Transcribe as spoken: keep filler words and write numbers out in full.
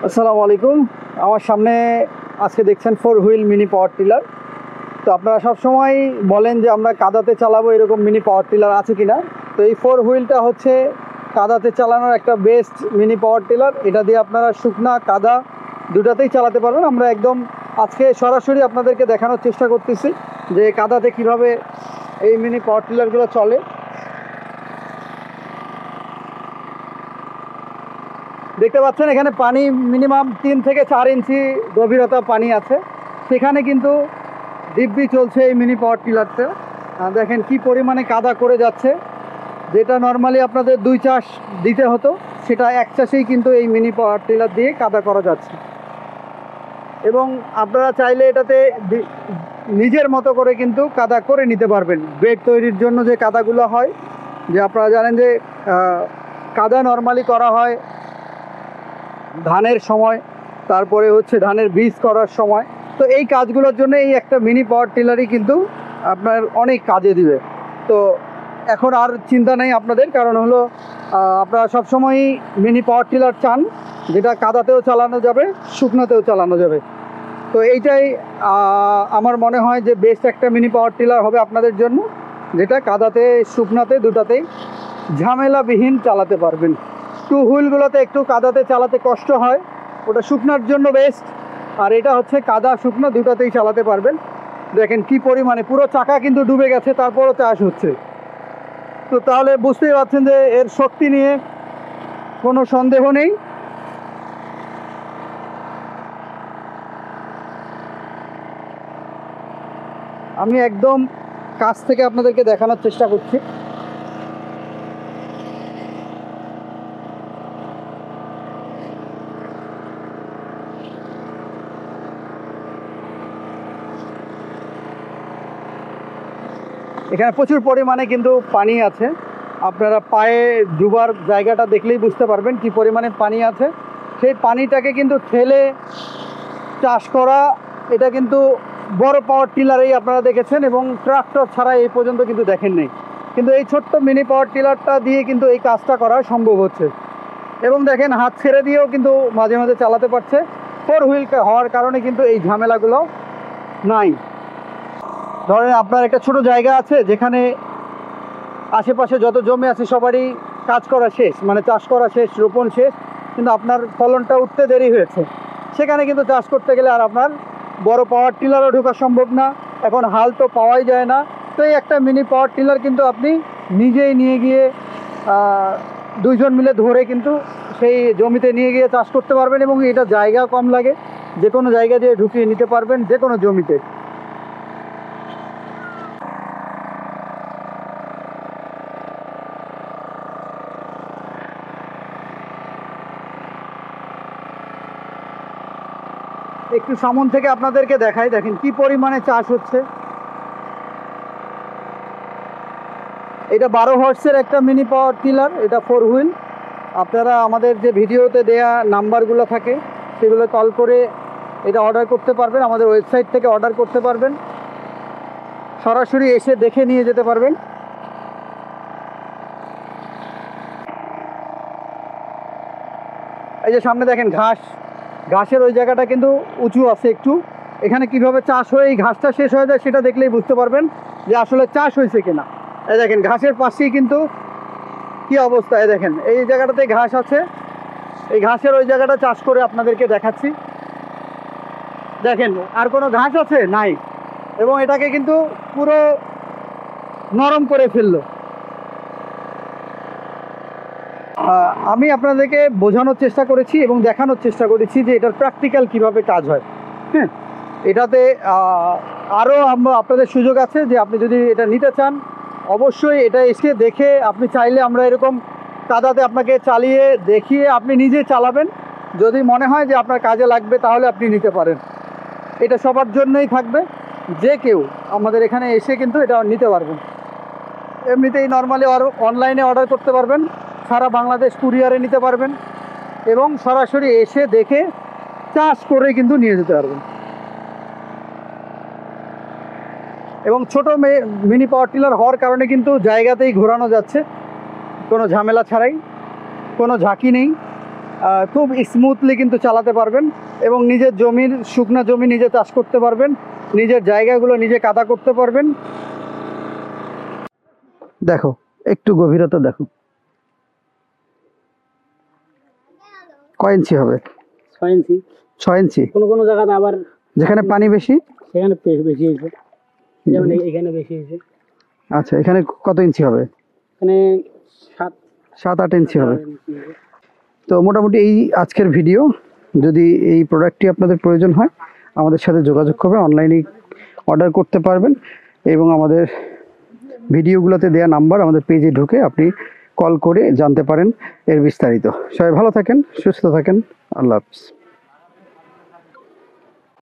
আসসালামু আলাইকুম। আমার সামনে আজকে দেখছেন four wheel mini power tiller. তো আপনারা সবসময় বলেন যে আমরা কাদাতে চালাবো, এরকম মিনি পাওয়ার টিলার আছে কিনা। তো এই ফোর হুইলটা হচ্ছে কাদাতে চালানোর একটা বেস্ট মিনি পাওয়ার টিলার। এটা দিয়ে আপনারা শুকনা কাদা দুটাতেই চালাতে পারবেন। আমরা একদম আজকে সরাসরি আপনাদেরকে দেখানোর চেষ্টা করতেছি যে কাদাতে কিভাবে এই মিনি পাওয়ার টিলারগুলো চলে। দেখতে পাচ্ছেন এখানে পানি মিনিমাম তিন থেকে চার ইঞ্চি গভীরতা পানি আছে, সেখানে কিন্তু দিব্যি চলছে এই মিনি পাওয়ার টিলারটা। দেখেন কি পরিমাণে কাদা করে যাচ্ছে, যেটা নর্মালি আপনাদের দুই চাষ দিতে হতো সেটা এক চাষেই কিন্তু এই মিনি পাওয়ার টিলার দিয়ে কাদা করা যাচ্ছে। এবং আপনারা চাইলে এটাতে নিজের মতো করে কিন্তু কাদা করে নিতে পারবেন। বেড তৈরির জন্য যে কাদাগুলো হয়, যে আপনারা জানেন যে কাদা নর্মালি করা হয় ধানের সময়, তারপরে হচ্ছে ধানের বীজ করার সময়। তো এই কাজগুলোর জন্য এই একটা মিনি পাওয়ার টিলারই কিন্তু আপনার অনেক কাজে দিবে। তো এখন আর চিন্তা নেই আপনাদের, কারণ হলো আপনারা সবসময়ই মিনি পাওয়ার টিলার চান, যেটা কাদাতেও চালানো যাবে, শুকনোতেও চালানো যাবে। তো এইটাই আমার মনে হয় যে বেস্ট একটা মিনি পাওয়ার টিলার হবে আপনাদের জন্য, যেটা কাদাতে শুকনাতে দুটাতেই ঝামেলাবিহীন চালাতে পারবেন। টু হুইলগুলোতে একটু কাদাতে চালাতে কষ্ট হয়, ওটা শুকনার জন্য বেস্ট। আর এটা হচ্ছে কাদা শুকনো দুটাতেই চালাতে পারবেন। দেখেন কি পরিমাণে পুরো চাকা কিন্তু ডুবে গেছে, তারপরও চাষ হচ্ছে। তো তাহলে বুঝতেই পারছেন যে এর শক্তি নিয়ে কোনো সন্দেহ নেই। আমি একদম কাছ থেকে আপনাদেরকে দেখানোর চেষ্টা করছি। এখানে প্রচুর পরিমাণে কিন্তু পানি আছে, আপনারা পায়ে ডুবার জায়গাটা দেখলেই বুঝতে পারবেন কি পরিমাণে পানি আছে। সেই পানিটাকে কিন্তু ঠেলে চাষ করা, এটা কিন্তু বড় পাওয়ার টিলারেই আপনারা দেখেছেন, এবং ট্রাক্টর ছাড়া এই পর্যন্ত কিন্তু দেখেন নেই। কিন্তু এই ছোট্ট মিনি পাওয়ার টিলারটা দিয়ে কিন্তু এই কাজটা করা সম্ভব হচ্ছে। এবং দেখেন হাত ছেড়ে দিয়েও কিন্তু মাঝে মাঝে চালাতে পারছে। ফোর হুইল হওয়ার কারণে কিন্তু এই ঝামেলাগুলো নাই। ধরেন আপনার একটা ছোট জায়গা আছে, যেখানে আশেপাশে যত জমি আছে সবারই কাজ করা শেষ, মানে চাষ করা শেষ, রোপণ শেষ, কিন্তু আপনার ফলনটা উঠতে দেরি হয়েছে। সেখানে কিন্তু চাষ করতে গেলে আর আপনার বড় পাওয়ার টিলারও ঢোকা সম্ভব না, এখন হাল তো পাওয়াই যায় না। তো এই একটা মিনি পাওয়ার টিলার কিন্তু আপনি নিজেই নিয়ে গিয়ে দুইজন মিলে ধরে কিন্তু সেই জমিতে নিয়ে গিয়ে চাষ করতে পারবেন, এবং এটা জায়গা কম লাগে, যে কোনো জায়গা দিয়ে ঢুকিয়ে নিতে পারবেন যে কোনো জমিতে। একটু সামন থেকে আপনাদেরকে দেখাই, দেখেন কি পরিমাণে চাষ হচ্ছে। এটা বারো হর্সের একটা মিনি পাওয়ার টিলার, এটা ফোর হুইল। আপনারা আমাদের যে ভিডিওতে দেয়া নাম্বারগুলো থাকে সেগুলো কল করে এটা অর্ডার করতে পারবেন, আমাদের ওয়েবসাইট থেকে অর্ডার করতে পারবেন, সরাসরি এসে দেখে নিয়ে যেতে পারবেন। এই যে সামনে দেখেন ঘাস, ঘাসের ওই জায়গাটা কিন্তু উঁচু আছে একটু, এখানে কিভাবে চাষ হয়ে এই ঘাসটা শেষ হয়ে যায় সেটা দেখলেই বুঝতে পারবেন যে আসলে চাষ হয়েছে কিনা। এই দেখেন ঘাসের পাশেই কিন্তু কি অবস্থা, এই দেখেন এই জায়গাটাতে ঘাস আছে, এই ঘাসের ওই জায়গাটা চাষ করে আপনাদেরকে দেখাচ্ছি। দেখেন আর কোনো ঘাস আছে নাই, এবং এটাকে কিন্তু পুরো নরম করে ফেললো। আমি আপনাদেরকে বোঝানোর চেষ্টা করেছি এবং দেখানোর চেষ্টা করেছি যে এটার প্র্যাকটিক্যাল কিভাবে কাজ হয়। হ্যাঁ, এটাতে আরও আমরা আপনাদের সুযোগ আছে যে আপনি যদি এটা নিতে চান, অবশ্যই এটা এসে দেখে আপনি চাইলে আমরা এরকম কাদাতে আপনাকে চালিয়ে দেখিয়ে আপনি নিজে চালাবেন। যদি মনে হয় যে আপনার কাজে লাগবে তাহলে আপনি নিতে পারেন। এটা সবার জন্যই থাকবে, যে কেউ আমাদের এখানে এসে কিন্তু এটা নিতে পারবেন। এমনিতেই নর্মালি আর অনলাইনে অর্ডার করতে পারবেন, সারা বাংলাদেশ কুরিয়ারে নিতে পারবেন, এবং সরাসরি এসে দেখে চাষ করে কিন্তু নিয়ে যেতে পারবেন। এবং ছোট মিনি পাওয়ার টিলার হওয়ার কারণে কিন্তু জায়গাতেই ঘোরানো যাচ্ছে, কোনো ঝামেলা ছাড়াই, কোনো ঝাঁকি নেই। আহ, খুব স্মুথলি কিন্তু চালাতে পারবেন এবং নিজের জমির শুকনা জমি নিজে চাষ করতে পারবেন, নিজের জায়গাগুলো নিজে কাদা করতে পারবেন। দেখো একটু গভীরতা দেখো, কয় ইঞ্চি হবে? ছয় ইঞ্চি। ছয় ইঞ্চি। কোনো কোনো জায়গাতে আবার যেখানে পানি বেশি সেখানে পে- বেশি হয়েছে, যেমন এই- এখানে বেশি হয়েছে। আচ্ছা, এখানে কত ইঞ্চি হবে? এখানে সাত সাত আট ইঞ্চি হবে। ইঞ্চি হয়েছে। তো মোটামুটি এই আজকের ভিডিও। যদি এই প্রোডাক্টটি আপনাদের প্রয়োজন হয় আমাদের সাথে যোগাযোগ করবেন, অনলাইনে অর্ডার করতে পারবেন এবং আমাদের ভিডিওগুলোতে দেওয়া নাম্বার আমাদের পেজে ঢুকে আপনি কল করে জানতে পারেন এর বিস্তারিত। সবাই ভালো থাকেন, সুস্থ থাকেন, আল্লাহ হাফিজ।